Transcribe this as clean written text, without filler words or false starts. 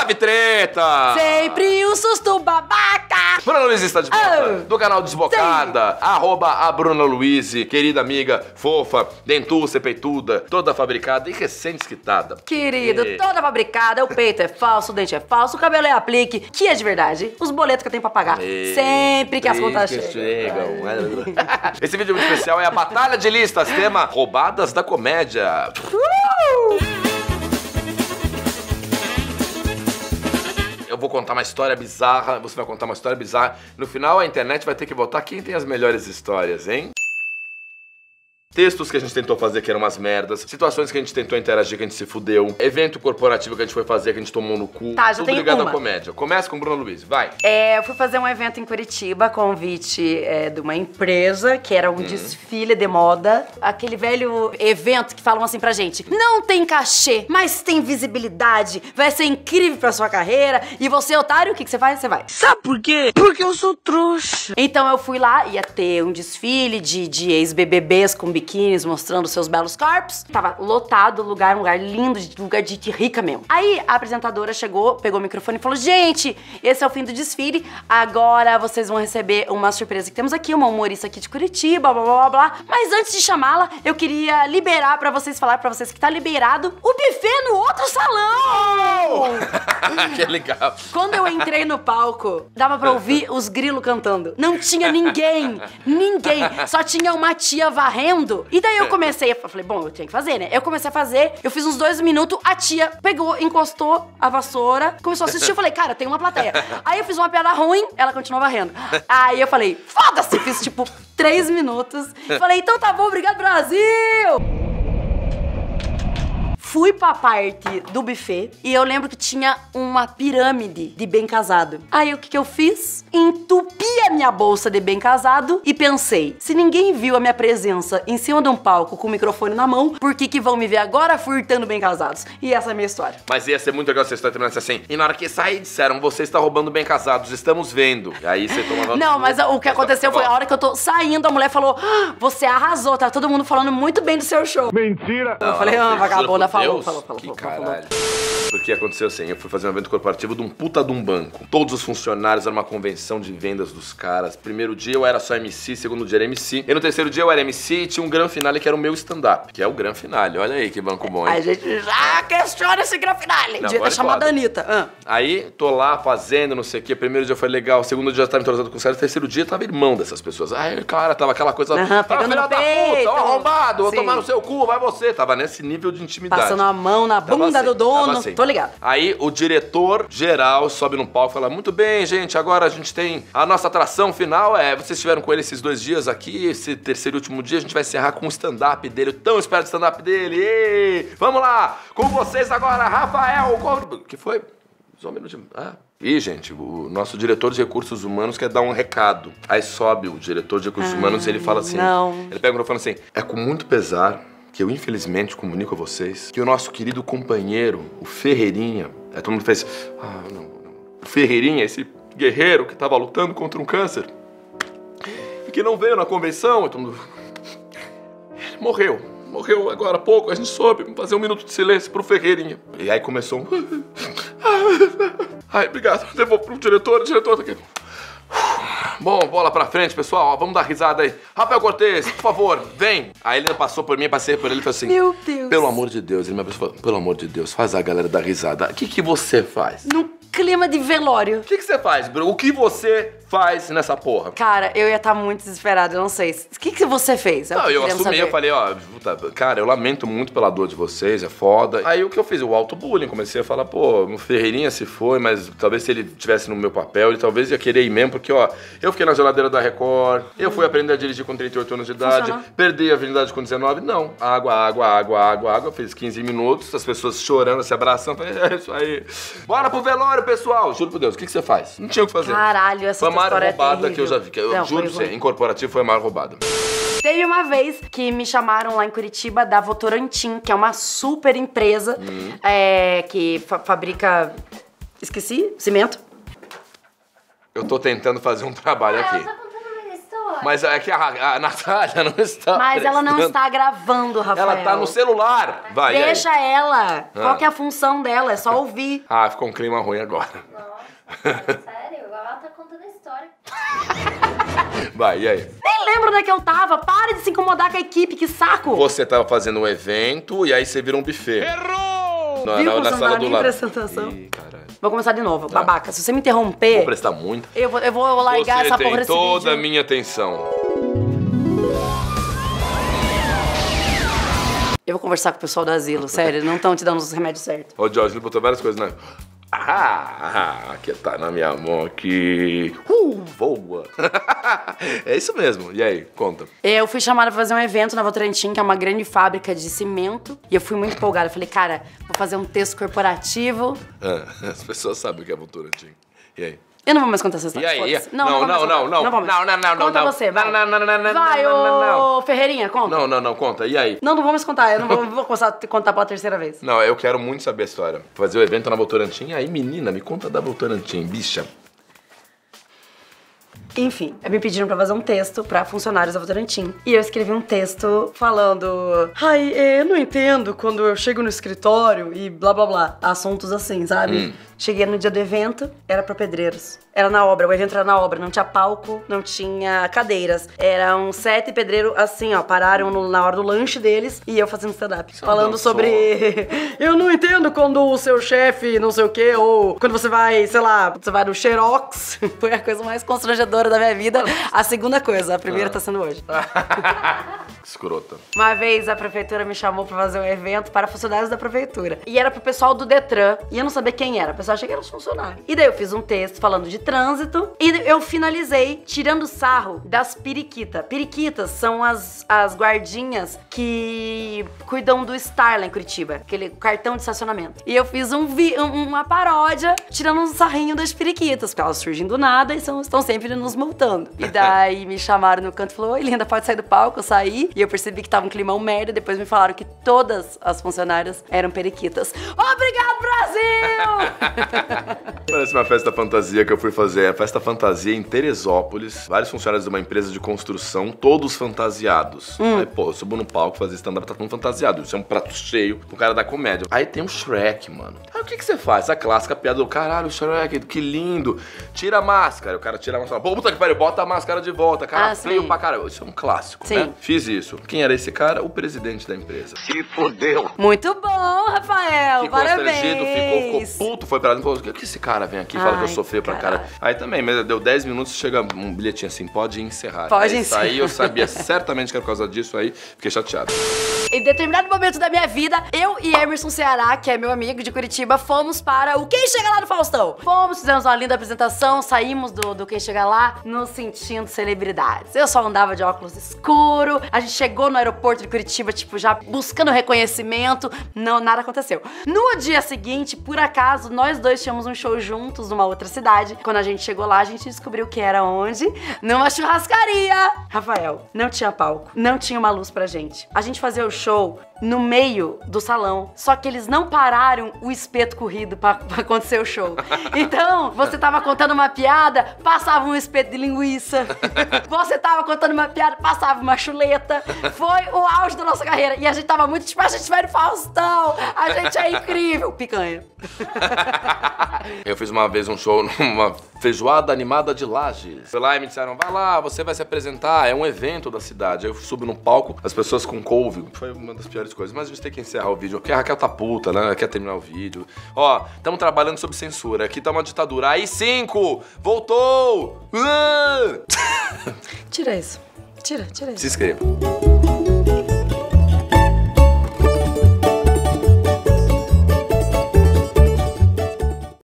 Salve, treta! Sempre um susto babaca! Bruna Luiz está de volta, do canal Desbocada, @a Bruna Luiz, querida amiga, fofa, dentuça, peituda, toda fabricada e recém-desquitada. Querido, toda fabricada, o peito é falso, o dente é falso, o cabelo é aplique, que é de verdade, os boletos que eu tenho pra pagar, sempre que as contas chegam. Esse vídeo muito especial é a Batalha de Listas, tema Roubadas da Comédia. Eu vou contar uma história bizarra, você vai contar uma história bizarra. No final, a internet vai ter que votar quem tem as melhores histórias, hein? Textos que a gente tentou fazer que eram umas merdas, situações que a gente tentou interagir que a gente se fudeu, evento corporativo que a gente foi fazer que a gente tomou no cu, tá, já tudo tem ligado uma. à comédia. Começa com Bruna Luiz, vai. Eu fui fazer um evento em Curitiba, convite de uma empresa, que era um desfile de moda. Aquele velho evento que falam assim pra gente, não tem cachê, mas tem visibilidade, vai ser incrível pra sua carreira, e você, otário, o que você faz? Você vai. Sabe por quê? Porque eu sou trouxa. Então eu fui lá, ia ter um desfile de ex-BBBs com biquínis mostrando seus belos corpos. Tava lotado o lugar, um lugar lindo, lugar de rica mesmo. Aí a apresentadora chegou, pegou o microfone e falou, gente, esse é o fim do desfile, agora vocês vão receber uma surpresa que temos aqui, uma humorista aqui de Curitiba, blá, blá, blá, blá. Mas antes de chamá-la, eu queria liberar pra vocês, falar pra vocês que tá liberado o buffet no outro salão! Que legal. Quando eu entrei no palco, dava pra ouvir os grilos cantando. Não tinha ninguém, só tinha uma tia varrendo. E daí eu comecei, eu falei, bom, eu tenho que fazer, né? Eu comecei a fazer, eu fiz uns 2 minutos, a tia pegou, encostou a vassoura, começou a assistir, eu falei, cara, tem uma plateia. Aí eu fiz uma piada ruim, ela continuou varrendo. Aí eu falei, foda-se, fiz tipo 3 minutos. Falei, então tá bom, obrigado, Brasil! Fui pra parte do buffet e eu lembro que tinha uma pirâmide de bem casado. Aí o que eu fiz? Entupi a minha bolsa de bem casado e pensei, se ninguém viu a minha presença em cima de um palco com o microfone na mão, por que vão me ver agora furtando bem casados? E essa é a minha história. Mas ia ser muito legal se a história terminasse assim. E na hora que sair, disseram, você está roubando bem casados, estamos vendo. E aí você tomava... Não, mas o que aconteceu foi a hora que eu tô saindo, a mulher falou, você arrasou, tá todo mundo falando muito bem do seu show. Mentira! Eu falei, vagabunda, falou. Que caralho. Porque aconteceu assim, eu fui fazer um evento corporativo de um puta de um banco. Todos os funcionários, era uma convenção de vendas dos caras. Primeiro dia eu era só MC, segundo dia era MC. E no terceiro dia eu era MC e tinha um grande finale que era o meu stand-up. Que é o grande finale, olha aí que banco bom, hein? A gente já questiona esse grande finale. Devia ter chamado a Anitta. Aí, tô lá fazendo, não sei o quê. Primeiro dia foi legal, segundo dia eu tava entrosado com o cara. Terceiro dia eu tava irmão dessas pessoas. Aí, cara, tava aquela coisa... pegando filha no da peito. puta, ó, arrombado, vou Sim. tomar no seu cu, vai você. Tava nesse nível de intimidade. Passando a mão na bunda do dono, assim. tô ligado. Aí o diretor geral sobe no palco e fala, muito bem, gente, agora a gente tem a nossa atração final, vocês estiveram com ele esses 2 dias aqui, esse terceiro e último dia a gente vai encerrar com o stand-up dele, o tão esperado stand-up dele. Ei, vamos lá, com vocês agora, Rafael. Que foi? Só um minutinho. Ih, gente, o nosso diretor de recursos humanos quer dar um recado. Aí sobe o diretor de recursos humanos e ele fala assim, ele pega o microfone assim, é com muito pesar que eu infelizmente comunico a vocês que o nosso querido companheiro, o Ferreirinha, aí todo mundo fez, não. O Ferreirinha, esse guerreiro que tava lutando contra um câncer e que não veio na convenção, e todo mundo... Ele morreu agora há pouco, a gente soube, vamos fazer um minuto de silêncio pro Ferreirinha. E aí começou um... Ai, obrigado, devolvo pro diretor, o diretor tá aqui. Bom, bola pra frente, pessoal, vamos dar risada aí. Rafael Cortez, por favor, vem. Aí ele passou por mim, passei por ele e falou assim... Meu Deus. Pelo amor de Deus, ele me abraçou e falou, pelo amor de Deus, faz a galera dar risada. O que você faz? No clima de velório. O que você faz, Bruno? O que você faz nessa porra? Cara, eu ia estar muito desesperada, eu não sei. O que você fez? Não, eu assumi, eu falei, cara, eu lamento muito pela dor de vocês, é foda. Aí o que eu fiz? O auto-bullying, comecei a falar, pô, o Ferreirinha se foi, mas talvez se ele tivesse no meu papel, ele talvez ia querer ir mesmo, porque, eu fiquei na geladeira da Record, eu fui aprender a dirigir com 38 anos de idade, perdi a virgindade com 19, não. Água, fiz 15 minutos, as pessoas chorando, se abraçando, falei, é isso aí. Bora pro velório, pessoal! Juro por Deus, o que você faz? Não tinha o que fazer. Caralho, essa foi a maior roubada é que eu já vi. Eu juro pra você, em corporativo foi a maior roubada. Teve uma vez que me chamaram lá em Curitiba da Votorantim, que é uma super empresa que fabrica... Esqueci? Cimento? Eu tô tentando fazer um trabalho aqui. Ela tá contando uma história. Mas é que a Natália não está Mas ela não prestando. está gravando, Rafael. Ela tá no celular. Vai, e aí? Deixa ela. Qual que é a função dela? É só ouvir. Ah, ficou um clima ruim agora. Nossa, sério? Ela tá contando a história. Vai, e aí? Nem lembro onde é que eu tava. Para de se incomodar com a equipe, que saco. Você tava fazendo um evento e aí você vira um buffet. Viu Errou! como você Na não sala tá do nem lado. prestando atenção? Ih, caralho. Vou começar de novo, babaca. Se você me interromper, Vou prestar muito. eu vou largar Você essa porra tem desse toda a vídeo. minha atenção. Eu vou conversar com o pessoal do asilo, sério. Não estão te dando os remédios certos. Ô, Jorge, ele botou várias coisas, né? Que tá na minha mão aqui. Voa. É isso mesmo. E aí, conta. Eu fui chamada pra fazer um evento na Votorantim, que é uma grande fábrica de cimento. E eu fui muito empolgada. Eu falei, cara, vou fazer um texto corporativo. As pessoas sabem o que é Votorantim. E aí? Eu não vou mais contar essa E história. aí? foda-se. Não, vou mais contar. não. Não vou mais. Não. Conta você, vai. Não. Vai, ô Ferreirinha, conta. Não, conta. E aí? Não vou mais contar. Eu não vou começar a contar pela terceira vez. Não, eu quero muito saber a história. Fazer o evento na Votorantim. Aí, menina, me conta da Votorantim, bicha. Enfim, me pediram pra fazer um texto pra funcionários da Votorantim. E eu escrevi um texto falando... Ai, eu não entendo quando eu chego no escritório e blá blá blá. Assuntos assim, sabe? Cheguei no dia do evento, era pra pedreiros. Era na obra, o evento era na obra. Não tinha palco, não tinha cadeiras. Eram 7 pedreiros, assim, ó, pararam na hora do lanche deles e eu fazendo stand-up. Falando sobre... eu não entendo quando o seu chefe não sei o quê, ou quando você vai, sei lá, você vai no Xerox. Foi a coisa mais constrangedora da minha vida. A segunda coisa, a primeira tá sendo hoje. Escrota. Uma vez a prefeitura me chamou pra fazer um evento para funcionários da prefeitura. E era pro pessoal do Detran. E eu não sabia quem era. O pessoal achei que eram os funcionários. E daí eu fiz um texto falando de trânsito. E eu finalizei tirando sarro das periquitas. Periquitas são as guardinhas que cuidam do Star lá em Curitiba. Aquele cartão de estacionamento. E eu fiz uma paródia tirando um sarrinho das periquitas. Porque elas surgem do nada e estão sempre nos multando. E daí me chamaram no canto e falaram: oi, linda, pode sair do palco? Eu saí. E eu percebi que tava um climão merda. Depois me falaram que todas as funcionárias eram periquitas. Obrigado, Brasil! Parece uma festa fantasia que eu fui fazer. A festa fantasia em Teresópolis. Vários funcionários de uma empresa de construção, todos fantasiados. Aí, pô, eu subo no palco, fazer stand-up, tá todo fantasiado. Isso é um prato cheio pro cara da comédia. Aí tem o Shrek, mano. Aí o que você faz? A clássica piada do caralho, Shrek, que lindo. Tira a máscara. O cara tira a máscara. Pô, puta que pariu, bota a máscara de volta. Cara, feio pra caralho. Isso é um clássico, né? Fiz isso. Quem era esse cara? O presidente da empresa. Se fodeu. Muito bom, Rafael. Ficou Parabéns. constrangido, ficou puto, foi pra lá e falou: o que esse cara vem aqui e fala que eu sou feio pra cara? Aí também, mas deu 10 minutos, chega um bilhetinho assim, pode encerrar. Pode aí, encerrar. Aí eu sabia certamente que era por causa disso, aí fiquei chateado. Em determinado momento da minha vida, eu e Emerson Ceará, que é meu amigo de Curitiba, fomos para o Quem Chega Lá do Faustão. Fomos, fizemos uma linda apresentação, saímos do Quem Chega Lá nos sentindo celebridades. Eu só andava de óculos escuro, a gente chegou no aeroporto de Curitiba, tipo, já buscando reconhecimento, não, nada aconteceu. No dia seguinte, por acaso, nós dois tínhamos um show juntos numa outra cidade. Quando a gente chegou lá, a gente descobriu que era onde? Numa churrascaria! Rafael, não tinha palco, não tinha uma luz pra gente. A gente fazia o show no meio do salão, só que eles não pararam o espeto corrido pra acontecer o show. Então, você tava contando uma piada, passava um espeto de linguiça. Você tava contando uma piada, passava uma chuleta. Foi o auge da nossa carreira. E a gente tava muito tipo, a gente vai no Faustão, a gente é incrível. Picanha. Eu fiz uma vez um show numa feijoada animada de Lages. Fui lá e me disseram: vai lá, você vai se apresentar, é um evento da cidade. Aí eu subo no palco, as pessoas com couve. Foi uma das piores coisas, mas a gente tem que encerrar o vídeo. Porque a Raquel tá puta, né? Ela quer terminar o vídeo. Ó, estamos trabalhando sob censura. Aqui tá uma ditadura. Aí 5! Voltou! Tira isso. Tira Se isso. inscreva.